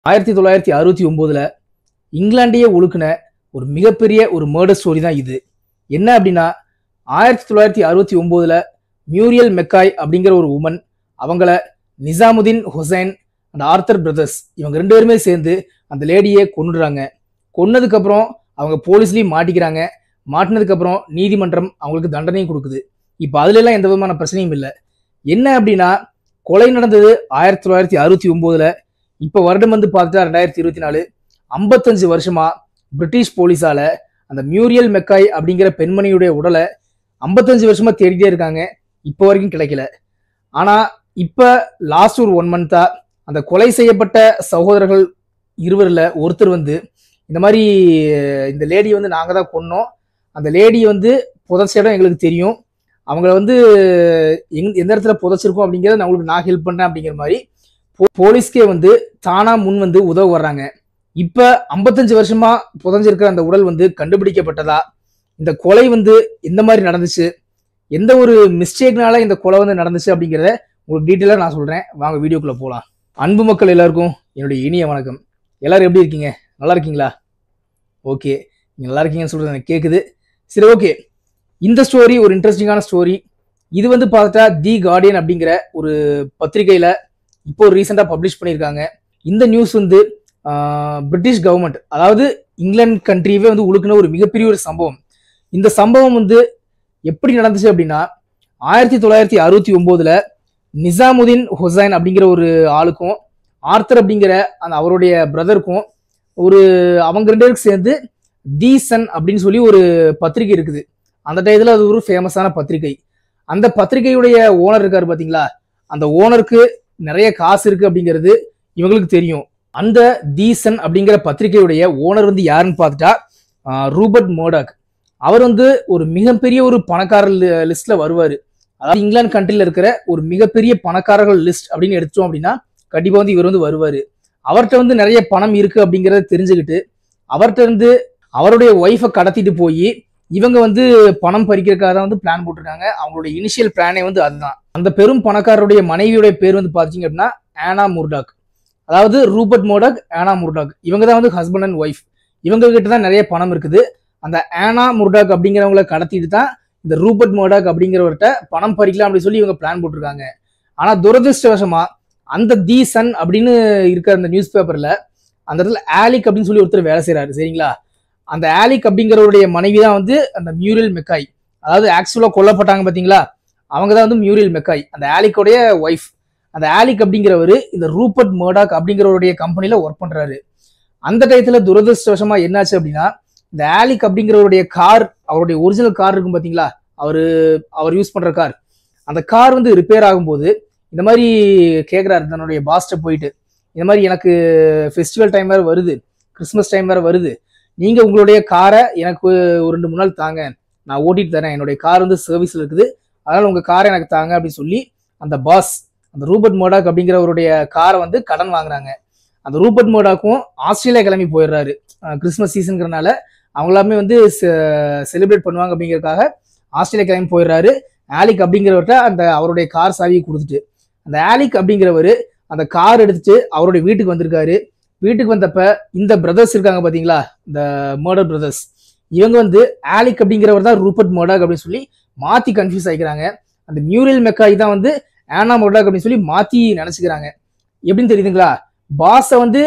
1969ல இங்கிலாண்டையே உலுக்குன ஒரு மிகப்பெரிய ஒரு மர்டர் ஸ்டோரி தான் இது. என்ன அப்படின்னா 1969ல மியூரியல் மெக்காய் அப்படிங்கிற ஒரு உமன், அவங்கள Nizamuddin Hussain and Arthur brothers இவங்க 2 பேருமே சேர்ந்து அந்த லேடியை கொன்னுடுறாங்க. கொன்னதுக்கு அப்புறம் அவங்க போலீஸ்லயும் மாட்டிக்கிறாங்க. மாட்டினதுக்கு அப்புறம் நீதிமன்றம் அவங்களுக்கு தண்டனையும் கொடுக்குது. இப்போ அதுல எல்லாம் எந்த விதமான பிரச்சனையும் இல்லை. என்ன அப்படின்னா, கொலை நடந்தது 1969ல. இப்போ வருடம் வந்து பார்த்துட்டா 2024. 55 வருஷமா பிரிட்டிஷ் போலீஸால அந்த மியூரியல் மெக்காய் அப்படிங்கிற பெண்மணியுடைய உடலை 55 வருஷமா தேடிட்டே இருக்காங்க. இப்போ வரைக்கும் கிடைக்கல. ஆனா இப்ப லாஸ்ட் ஒரு 1 மந்த்தா அந்த கொலை செய்யப்பட்ட சகோதரர்கள் 2 ஒருத்தர் வந்து இந்த மாதிரி இந்த லேடியை வந்து நாங்க தான் கொன்னோம், அந்த லேடியை வந்து புதைச்ச இடம் எங்களுக்கு தெரியும், அவங்கள வந்து எந்த இடத்துல புதைச்சிருக்கோம் அப்படிங்கிறத நான் உங்களுக்கு ஹெல்ப் பண்றேன் அப்படிங்கிற மாதிரி போலீஸ்க்கே வந்து தானா முன் வந்து உதவ வர்றாங்க. இப்ப 55 வருஷமா புதைஞ்சிருக்கிற அந்த உடல் வந்து கண்டுபிடிக்கப்பட்டதா, இந்த கொலை வந்து எந்த மாதிரி நடந்துச்சு, எந்த ஒரு மிஸ்டேக்னால இந்த கொலை வந்து நடந்துச்சு அப்படிங்கிறத உங்களுக்கு டீட்டெயிலா நான் சொல்றேன். வாங்க வீடியோக்குள்ள போலாம். அன்பு மக்கள் எல்லாருக்கும் என்னுடைய இனிய வணக்கம். எல்லாரும் எப்படி இருக்கீங்க? நல்லா இருக்கீங்களா? ஓகே, நீங்க நல்லா இருக்கீங்கன்னு சொல்றது எனக்கு கேக்குது. சரி, ஓகே. இந்த ஸ்டோரி ஒரு இன்ட்ரெஸ்டிங்கான ஸ்டோரி. இது வந்து பார்த்துட்டா தி கார்டியன் அப்படிங்கிற ஒரு பத்திரிகையில இப்போ ரீசெண்டா பப்ளிஷ் பண்ணியிருக்காங்க. இந்த நியூஸ் வந்து பிரிட்டிஷ் கவர்மெண்ட், அதாவது இங்கிலாந்து கண்ட்ரியே வந்து உழுக்குன ஒரு மிகப்பெரிய ஒரு சம்பவம். இந்த சம்பவம் வந்து எப்படி நடந்துச்சு அப்படின்னா, 1969ல நிசாமுதீன் ஹுசைன் அப்படிங்கிற ஒரு ஆளுக்கும் ஆர்த்தர் அப்படிங்கிற அந்த அவருடைய பிரதருக்கும் அவங்க 2 பேருக்கு சேர்ந்து தி சன் அப்படின்னு சொல்லி ஒரு பத்திரிகை இருக்குது. அந்த டயத்துல அது ஒரு ஃபேமஸான பத்திரிகை. அந்த பத்திரிகையுடைய ஓனர் இருக்காரு பாத்தீங்களா, அந்த ஓனருக்கு நிறைய காசு இருக்கு அப்படிங்கிறது இவங்களுக்கு தெரியும். அந்த தி சன் அப்படிங்கிற பத்திரிகையுடைய ஓனர் வந்து யாருன்னு பார்த்துட்டா ரூபர்ட் மர்டாக். அவர் வந்து ஒரு மிகப்பெரிய ஒரு பணக்காரர் லிஸ்ட்ல வருவாரு. அதாவது இங்கிலாந்து கண்ட்ரில இருக்கிற ஒரு மிகப்பெரிய பணக்காரர்கள் லிஸ்ட் அப்படின்னு எடுத்தோம் அப்படின்னா கண்டிப்பா வந்து இவர் வந்து வருவாரு. அவர்கிட்ட வந்து நிறைய பணம் இருக்கு அப்படிங்கிறத தெரிஞ்சுக்கிட்டு அவர்கிட்ட இருந்து அவருடைய ஒய்ஃபை கடத்திட்டு போய் இவங்க வந்து பணம் பறிக்கிறதுக்காக தான் வந்து பிளான் போட்டிருக்காங்க. அவங்களுடைய இனிஷியல் பிளானே வந்து அதுதான். அந்த பெரும் பணக்காரருடைய மனைவியுடைய பேர் வந்து பாத்தீங்க அப்படின்னா ஆனா முர்டாக். அதாவது ரூபர்ட் மர்டாக், ஆனா முர்டாக், இவங்க தான் வந்து ஹஸ்பண்ட் அண்ட் ஒய்ஃப். இவங்க கிட்ட தான் நிறைய பணம் இருக்குது. அந்த ஆனா முர்டாக் அப்படிங்கிறவங்களை கடத்திட்டு தான் இந்த ரூபர்ட் மர்டாக் அப்படிங்கிறவர்கிட்ட பணம் பறிக்கலாம் அப்படின்னு சொல்லி இவங்க பிளான் போட்டிருக்காங்க. ஆனா துரதிருஷ்டவசமா அந்த தி சன் அப்படின்னு இருக்கிற அந்த நியூஸ் பேப்பர்ல அந்த இடத்துல ஆலிக் அப்படின்னு சொல்லி ஒருத்தர் வேலை செய்யறாரு. சரிங்களா? அந்த ஆலிக் அப்படிங்கிறவருடைய மனைவி தான் வந்து அந்த மியூரியல் மெக்காய், அதாவது ஆக்சுவலா கொல்லப்பட்டாங்க பாத்தீங்களா, அவங்க தான் வந்து மியூரியல் மெக்காய், அந்த ஆலிக்கோடைய ஒய்ஃப். அந்த ஆலிக் அப்படிங்கிறவரு இந்த ரூபர்ட் மர்டாக் அப்படிங்கிறவருடைய கம்பெனில ஒர்க் பண்றாரு. அந்த டயத்துல துரதிருஷ்டவசமா என்னாச்சு அப்படின்னா, இந்த ஆலிக் அப்படிங்கிறவருடைய கார், அவருடைய ஒரிஜினல் கார் இருக்கும் பாத்தீங்களா, அவர் யூஸ் பண்ற கார், அந்த கார் வந்து ரிப்பேர் ஆகும்போது இந்த மாதிரி கேட்குறாரு தன்னுடைய பாஸ்ட போயிட்டு, இந்த மாதிரி எனக்கு ஃபெஸ்டிவல் டைம் வேற வருது, கிறிஸ்மஸ் டைம் வேற வருது, நீங்க உங்களுடைய காரை எனக்கு ஒரு 2-3 நாள் தாங்க, நான் ஓட்டிட்டு தரேன், என்னுடைய கார் வந்து சர்வீஸ்ல இருக்குது, அதனால உங்க காரை எனக்கு தாங்க அப்படின்னு சொல்லி அந்த பாஸ், அந்த ரூபர்ட் மர்டாக் அப்படிங்கிறவருடைய காரை வந்து கடன் வாங்குறாங்க. அந்த ரூபர்ட் மர்டாக்கும் ஆஸ்திரேலியா கிளம்பி போயிடுறாரு. கிறிஸ்மஸ் சீசனுங்கிறனால அவங்களாமே வந்து செலிப்ரேட் பண்ணுவாங்க அப்படிங்கிறதுக்காக ஆஸ்திரேலியா கிளம்பி போயிடுறாரு. ஆலிக் அப்படிங்கிறவர்கிட்ட அந்த அவருடைய கார் சாவியை கொடுத்துட்டு அந்த ஆலிக் அப்படிங்கிறவர் அந்த கார் எடுத்துட்டு அவருடைய வீட்டுக்கு வந்திருக்காரு. வீட்டுக்கு வந்தப்ப இந்த பிரதர்ஸ் இருக்காங்க பாத்தீங்களா, இந்த மர்டர் பிரதர்ஸ், இவங்க வந்து ஆலிக் அப்படிங்கிறவர் தான் ரூபர்ட் மர்டாக் அப்படின்னு சொல்லி மாத்தி கன்ஃபியூஸ் ஆகிக்கிறாங்க. அந்த மியூரியல் மெக்காய் தான் வந்து ஆனா மர்டாக் அப்படின்னு சொல்லி மாத்தி நினைச்சுக்கிறாங்க. எப்படின்னு தெரியுதுங்களா? பாஸை வந்து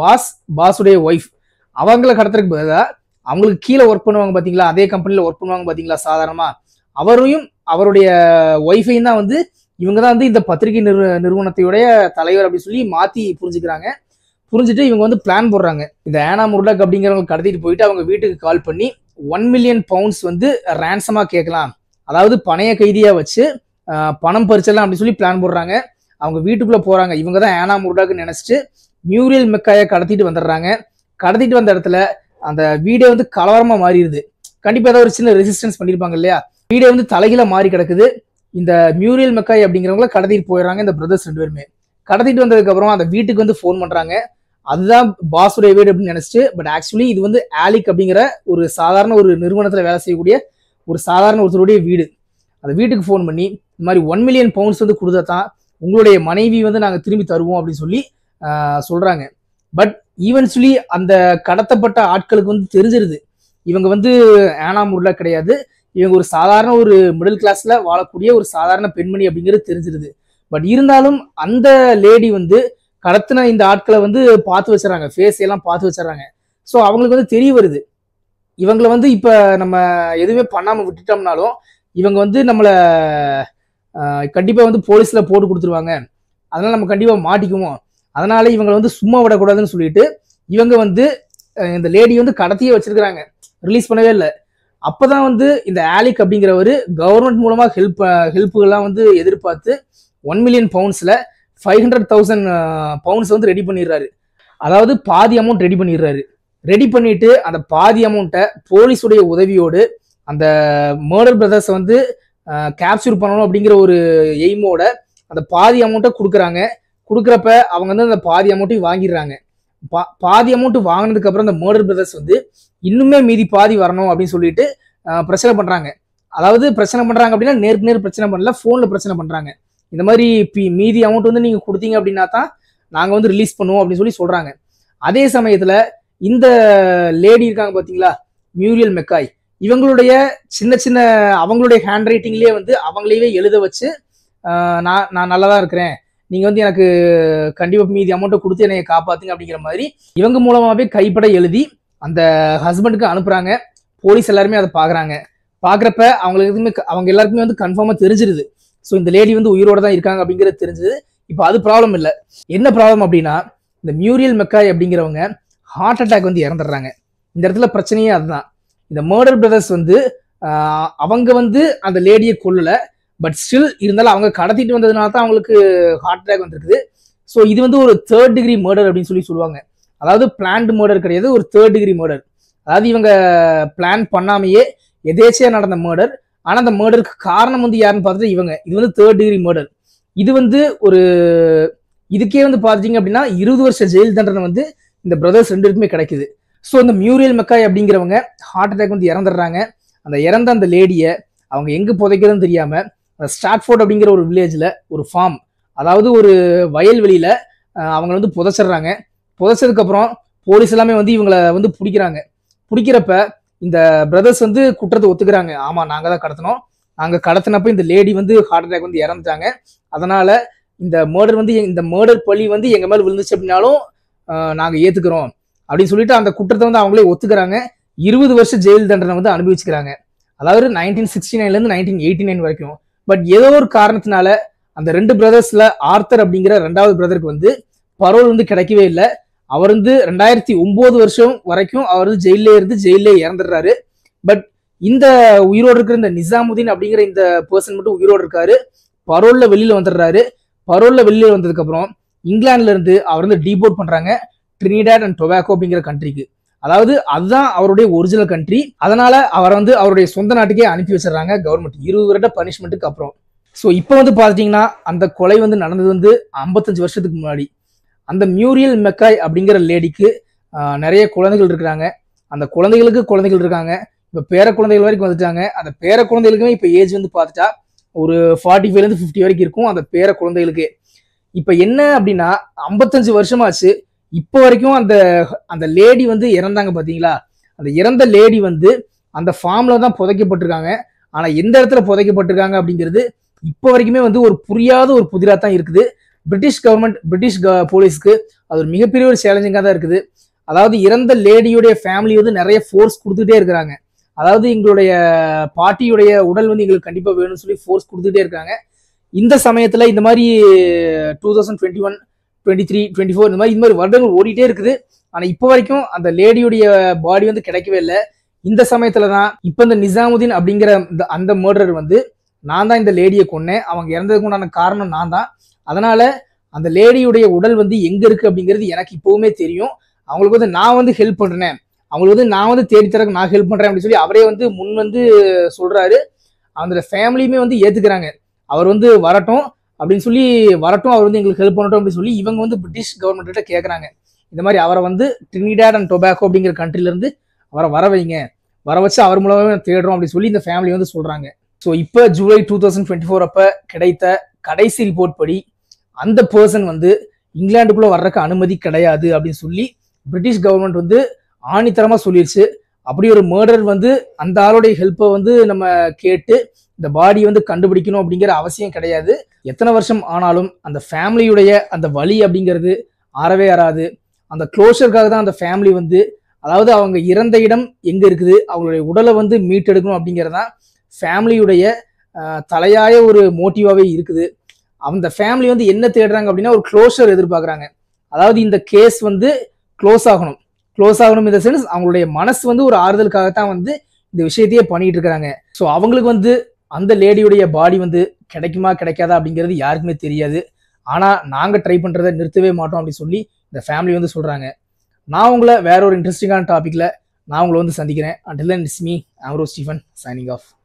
பாஸுடைய ஒய்ஃப், அவங்கள கடத்துறதுக்கு பதிலா அவங்களுக்கு கீழே ஒர்க் பண்ணுவாங்க பாத்தீங்களா, அதே கம்பெனில ஒர்க் பண்ணுவாங்க பாத்தீங்களா சாதாரணமா, அவரையும் அவருடைய ஒய்ஃபையும் தான் வந்து இவங்க தான் வந்து இந்த பத்திரிகை நிறுவனத்தையுடைய தலைவர் அப்படின்னு சொல்லி மாத்தி புரிஞ்சுக்கிறாங்க. புரிஞ்சுட்டு இவங்க வந்து பிளான் போடுறாங்க. இந்த ஆனா முர்டாக் அப்படிங்கிறவங்க கடத்திட்டு போயிட்டு அவங்க வீட்டுக்கு கால் பண்ணி 1 மில்லியன் பவுண்ட்ஸ் வந்து ரேன்சமா கேட்கலாம், அதாவது பணைய கைதியா வச்சு பணம் பறிச்சிடலாம் அப்படின்னு சொல்லி பிளான் போடுறாங்க. அவங்க வீட்டுக்குள்ள போறாங்க. இவங்க தான் ஆனா முர்டாக்னு நினைச்சிட்டு மியூரியல் மெக்காயை கடத்திட்டு வந்துடுறாங்க. கடத்திட்டு வந்த இடத்துல அந்த வீடே வந்து கலவரமா மாறிடுது. கண்டிப்பா ஏதாவது ஒரு சின்ன ரெசிஸ்டன்ஸ் பண்ணிருப்பாங்க இல்லையா, வீடே வந்து தலைகீழ மாறி கிடக்குது. இந்த மியூரியல் மெக்காய் அப்படிங்கிறவங்கள கடத்திட்டு போயிடுறாங்க இந்த பிரதர்ஸ் 2 பேருமே. கடத்திட்டு வந்ததுக்கு அப்புறம் அந்த வீட்டுக்கு வந்து ஃபோன் பண்றாங்க. அதுதான் பாஸுடைய வீடு அப்படின்னு நினைச்சிட்டு, பட் ஆக்சுவலி இது வந்து ஆலிக் அப்படிங்கிற ஒரு சாதாரண ஒரு நிறுவனத்துல வேலை செய்யக்கூடிய ஒரு சாதாரண ஒருத்தருடைய வீடு. அந்த வீட்டுக்கு ஃபோன் பண்ணி இந்த மாதிரி 1 மில்லியன் பவுண்ட்ஸ் வந்து கொடுத்தா தான் உங்களுடைய மனைவி வந்து நாங்க திரும்பி தருவோம் அப்படின்னு சொல்லி சொல்றாங்க. பட் ஈவென்ச்சுவலி அந்த கடத்தப்பட்ட ஆட்களுக்கு வந்து தெரிஞ்சிருது இவங்க வந்து ஆனா முர்லா கிடையாது, இவங்க ஒரு சாதாரண ஒரு மிடில் கிளாஸ்ல வாழக்கூடிய ஒரு சாதாரண பெண்மணி அப்படிங்கிறது தெரிஞ்சிருது. பட் இருந்தாலும் அந்த லேடி வந்து கடத்தின இந்த ஆட்களை வந்து பார்த்து வச்சிடறாங்க, ஃபேஸ் எல்லாம் பார்த்து வச்சிடறாங்க. ஸோ அவங்களுக்கு வந்து தெரிய வருது இவங்களை வந்து இப்ப நம்ம எதுவுமே பண்ணாம விட்டுட்டோம்னாலும் இவங்க வந்து நம்மள கண்டிப்பா வந்து போலீஸ்ல போட்டு கொடுத்துருவாங்க, அதனால நம்ம கண்டிப்பா மாட்டிக்குவோம், அதனால இவங்களை வந்து சும்மா விடக்கூடாதுன்னு சொல்லிட்டு இவங்க வந்து இந்த லேடி வந்து கடத்தியே வச்சிருக்கிறாங்க, ரிலீஸ் பண்ணவே இல்லை. அப்பதான் வந்து இந்த ஆலிக் அப்படிங்கிறவர் கவர்மெண்ட் மூலமா ஹெல்ப்புகள்லாம் வந்து எதிர்பார்த்து 1 மில்லியன் பவுண்ட்ஸ்ல 500,000 பவுண்ட்ஸ் வந்து ரெடி பண்ணிடுறாரு. அதாவது பாதி அமௌண்ட் ரெடி பண்ணிடுறாரு. ரெடி பண்ணிட்டு அந்த பாதி அமௌண்ட்டை போலீஸுடைய உதவியோடு அந்த மர்டர் பிரதர்ஸை வந்து கேப்சர் பண்ணணும் அப்படிங்கிற ஒரு எய்மோட அந்த பாதி அமௌண்ட்டை கொடுக்குறாங்க. கொடுக்குறப்ப அவங்க வந்து அந்த பாதி அமௌண்ட்டையும் வாங்கிடுறாங்க. பாதி அமௌண்ட் வாங்கினதுக்கு அப்புறம் அந்த மர்டர் பிரதர்ஸ் வந்து இன்னுமே மீதி பாதி வரணும் அப்படின்னு சொல்லிட்டு பிரச்சனை பண்றாங்க. அதாவது பிரச்சனை பண்றாங்க அப்படின்னா நேருக்கு நேர் பிரச்சனை பண்ணல, போன்ல பிரச்சனை பண்றாங்க. இந்த மாதிரி மீதி அமௌண்ட் வந்து நீங்க கொடுத்தீங்க அப்படின்னா தான் நாங்க வந்து ரிலீஸ் பண்ணுவோம் அப்படின்னு சொல்லி சொல்றாங்க. அதே சமயத்துல இந்த லேடி இருக்காங்க பாத்தீங்களா, மியூரியல் மெக்காய், இவங்களுடைய சின்ன சின்ன அவங்களுடைய ஹேண்ட் ரைட்டிங்லயே வந்து அவங்களையே எழுத வச்சு நான் நல்லதா இருக்கிறேன், நீங்க வந்து எனக்கு கண்டிப்பா மீதி அமௌண்ட்டை கொடுத்து என்னைய காப்பாத்துங்க அப்படிங்கிற மாதிரி இவங்க மூலமாவே கைப்பட எழுதி அந்த ஹஸ்பண்டுக்கு அனுப்புறாங்க. போலீஸ் எல்லாருமே அதை பாக்குறாங்க. பாக்குறப்ப அவங்க எல்லாருக்குமே வந்து கன்ஃபார்மா தெரிஞ்சிருது, ஸோ இந்த லேடி வந்து உயிரோட தான் இருக்காங்க அப்படிங்கிறது தெரிஞ்சது. இப்போ அது ப்ராப்ளம் இல்லை. என்ன ப்ராப்ளம் அப்படின்னா இந்த மியூரியல் மெக்காய் அப்படிங்கிறவங்க ஹார்ட் அட்டாக் வந்து இறந்துடுறாங்க. இந்த இடத்துல பிரச்சனையே அதுதான். இந்த மர்டர் பிரதர்ஸ் வந்து அவங்க வந்து அந்த லேடியை கொல்லல, பட் ஸ்டில் இருந்தாலும் அவங்க கடத்திட்டு வந்ததுனால தான் அவங்களுக்கு ஹார்ட் அட்டாக் வந்துருக்குது. ஸோ இது வந்து ஒரு 3rd டிகிரி மர்டர் அப்படின்னு சொல்லுவாங்க. அதாவது பிளான்டு மர்டர் கிடையாது, ஒரு 3rd டிகிரி மர்டர். அதாவது இவங்க பிளான் பண்ணாமையே எதேச்சியா நடந்த மர்டர். ஆனா அந்த மர்டருக்கு காரணம் வந்து யாருன்னு பார்த்துட்டு இவங்க, இது வந்து 3rd டிகிரி மர்டர். இது வந்து ஒரு இதுக்கே வந்து பாத்தீங்க அப்படின்னா 20 வருஷம் ஜெயில் தண்டனை வந்து இந்த பிரதர்ஸ் 2 பேருக்குமே கிடைக்குது. ஸோ இந்த மியூரியல் மெக்காய் அப்படிங்கிறவங்க ஹார்ட் அட்டாக் வந்து இறந்துடுறாங்க. அந்த இறந்த அந்த லேடியை அவங்க எங்க புதைக்கிறதுன்னு தெரியாம ஸ்டாட்ஃபோர்ட் அப்படிங்கிற ஒரு வில்லேஜ்ல ஒரு ஃபார்ம், அதாவது ஒரு வயல்வெளியில அவங்க வந்து புதைச்சிடுறாங்க. புதைச்சதுக்கு அப்புறம் போலீஸ் எல்லாமே வந்து இவங்களை வந்து பிடிக்கிறாங்க. பிடிக்கிறப்ப இந்த பிரதர்ஸ் வந்து குற்றத்தை ஒத்துக்கிறாங்க, ஆமா நாங்க தான் கடத்தினோம், நாங்க கடத்தினப்ப இந்த லேடி வந்து ஹார்ட் அட்டாக் வந்து இறந்துட்டாங்க, அதனால இந்த மர்டர் பழி வந்து எங்க மேல விழுந்துச்சு அப்படின்னாலும் நாங்க ஏத்துக்கிறோம் அப்படின்னு சொல்லிட்டு அந்த குற்றத்தை வந்து அவங்களே ஒத்துக்கிறாங்க. 20 வருஷம் ஜெயில் தண்டனை வந்து அனுபவிச்சுக்கிறாங்க. அதாவது 1969 இருந்து 1989 வரைக்கும். பட் ஏதோ ஒரு காரணத்தினால அந்த 2 பிரதர்ஸ்ல ஆர்த்தர் அப்படிங்கிற 2வது பிரதருக்கு வந்து பரோல் வந்து கிடைக்கவே இல்லை. அவர் வந்து 2009 வருஷம் வரைக்கும் அவர் வந்து ஜெயிலே இறந்துடுறாரு. பட் இந்த உயிரோடு இருக்கிற இந்த நிசாமுதீன் அப்படிங்கிற இந்த பர்சன் மட்டும் உயிரோடு இருக்காரு, பரோல்ல வெளியில வந்துடுறாரு. பரோல்ல வெளியில வந்ததுக்கு அப்புறம் இங்கிலாந்துல இருந்து அவர் வந்து டீபோர்ட் பண்றாங்க ட்ரினிடாட் அண்ட் டொபாக்கோ அப்படிங்கிற கண்ட்ரிக்கு. அதாவது அதுதான் அவருடைய ஒரிஜினல் கண்ட்ரி. அதனால அவரை வந்து அவருடைய சொந்த நாட்டுக்கே அனுப்பி வச்சிடறாங்க கவர்மெண்ட் 20 வருட பனிஷ்மெண்ட்டுக்கு அப்புறம். ஸோ இப்போ வந்து பாத்தீங்கன்னா அந்த கொலை வந்து நடந்தது வந்து 55 வருஷத்துக்கு முன்னாடி. அந்த மியூரியல் மெக்காய் அப்படிங்கிற லேடிக்கு நிறைய குழந்தைகள் இருக்கிறாங்க. அந்த குழந்தைகள் இருக்காங்க. இப்போ பேர குழந்தைகள் வரைக்கும் வந்துட்டாங்க. அந்த பேர குழந்தைகளுக்குமே இப்போ ஏஜ் வந்து பார்த்துட்டா ஒரு 45 50 வரைக்கும் இருக்கும் அந்த பேர குழந்தைகளுக்கு. இப்போ என்ன அப்படின்னா 55 வருஷமாச்சு, இப்போ வரைக்கும் அந்த லேடி வந்து இறந்தாங்க பாத்தீங்களா, அந்த இறந்த லேடி வந்து அந்த ஃபார்ம்ல தான் புதைக்கப்பட்டிருக்காங்க. ஆனா எந்த இடத்துல புதைக்கப்பட்டிருக்காங்க அப்படிங்கிறது இப்போ வரைக்குமே வந்து ஒரு புரியாத ஒரு புதிரா தான் இருக்குது. பிரிட்டிஷ் போலீஸ்க்கு அது ஒரு மிகப்பெரிய ஒரு சேலஞ்சிங்கா தான் இருக்குது. அதாவது இறந்த லேடியுடைய ஃபேமிலி வந்து நிறைய ஃபோர்ஸ் கொடுத்துட்டே இருக்கிறாங்க. அதாவது எங்களுடைய பாட்டியுடைய உடல் வந்து எங்களுக்கு கண்டிப்பா வேணும்னு சொல்லி ஃபோர்ஸ் கொடுத்துட்டே இருக்காங்க. இந்த சமயத்துல இந்த மாதிரி 2021 23 24 இந்த மாதிரி வருடங்கள் ஓடிட்டே இருக்குது. ஆனா இப்போ வரைக்கும் அந்த லேடியுடைய பாடி வந்து கிடைக்கவே இல்லை. இந்த சமயத்துலதான் இப்ப இந்த நிசாமுதீன் அப்படிங்கிற அந்த மர்டர் வந்து நான் தான் இந்த லேடியை கொன்னேன், அவங்க இறந்ததுக்கு உண்டான காரணம் நான் தான், அதனால அந்த லேடியுடைய உடல் வந்து எங்க இருக்கு அப்படிங்கிறது எனக்கு இப்பவுமே தெரியும், அவங்களுக்கு வந்து நான் வந்து ஹெல்ப் பண்றேன், அவங்களுக்கு வந்து நான் வந்து தேடித்தரக்கு நான் ஹெல்ப் பண்றேன் அப்படின்னு சொல்லி அவரே வந்து முன் வந்து சொல்றாரு. அந்த ஃபேமிலியுமே வந்து ஏத்துக்கிறாங்க, அவர் வந்து வரட்டும் அப்படின்னு சொல்லி, அவர் வந்து எங்களுக்கு ஹெல்ப் பண்ணட்டும் அப்படின்னு சொல்லி இவங்க வந்து பிரிட்டிஷ் கவர்மெண்ட் கிட்ட கேட்கறாங்க. இந்த மாதிரி அவரை வந்து ட்ரினிடாட் அண்ட் டொபாக்கோ அப்படிங்கிற கண்ட்ரில இருந்து அவரை வர வைங்க, வர வச்சு அவர் மூலமே தேடுறோம் அப்படின்னு சொல்லி இந்த ஃபேமிலி வந்து சொல்றாங்க. ஸோ இப்போ ஜூலை 2024 அப்ப கிடைத்த கடைசி ரிப்போர்ட் படி அந்த பர்சன் வந்து இங்கிலாந்துக்குள்ள வர்றதுக்கு அனுமதி கிடையாது அப்படின்னு சொல்லி பிரிட்டிஷ் கவர்மெண்ட் வந்து ஆணித்தரமா சொல்லிருச்சு. அப்படி ஒரு மர்டர் வந்து அந்த ஆளுடைய ஹெல்ப்பை வந்து நம்ம கேட்டு இந்த பாடியை வந்து கண்டுபிடிக்கணும் அப்படிங்கிற அவசியம் கிடையாது. எத்தனை வருஷம் ஆனாலும் அந்த ஃபேமிலியுடைய அந்த வலி அப்படிங்கிறது ஆறவே ஆறாது. அந்த க்ளோஷருக்காக தான் அந்த ஃபேமிலி வந்து, அதாவது அவங்க இறந்த இடம் எங்க இருக்குது, அவங்களுடைய உடலை வந்து மீட்டெடுக்கணும் அப்படிங்கிறதான் ஃபேமிலியுடைய தலையாய ஒரு மோட்டிவாவே இருக்குது. அந்த ஃபேமிலி வந்து என்ன தேடுறாங்க அப்படின்னா ஒரு க்ளோஷர் எதிர்பார்க்குறாங்க. அதாவது இந்த கேஸ் வந்து க்ளோஸ் ஆகணும் இந்த சென்ஸ் அவங்களுடைய மனசு வந்து ஒரு ஆறுதலுக்காகத்தான் வந்து இந்த விஷயத்தையே பண்ணிட்டு இருக்காங்க. ஸோ அவங்களுக்கு வந்து அந்த லேடியுடைய பாடி வந்து கிடைக்குமா கிடைக்காதா அப்படிங்கிறது யாருக்குமே தெரியாது. ஆனா நாங்க ட்ரை பண்றதை நிறுத்தவே மாட்டோம் அப்படின்னு சொல்லி இந்த ஃபேமிலி வந்து சொல்றாங்க. நான் உங்களை வேற ஒரு இன்ட்ரெஸ்டிங்கான டாபிக்ல நான் உங்களை வந்து சந்திக்கிறேன். Until then, it's me, Amro Stephen, signing off.